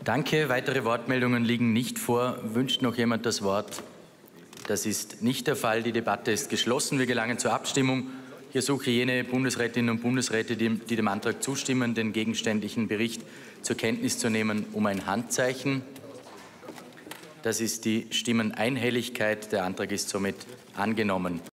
Danke. Weitere Wortmeldungen liegen nicht vor. Wünscht noch jemand das Wort? Das ist nicht der Fall. Die Debatte ist geschlossen. Wir gelangen zur Abstimmung. Ich ersuche jene Bundesrätinnen und Bundesräte, die dem Antrag zustimmen, den gegenständlichen Bericht zur Kenntnis zu nehmen, um ein Handzeichen. Das ist die Stimmeneinhelligkeit. Der Antrag ist somit angenommen.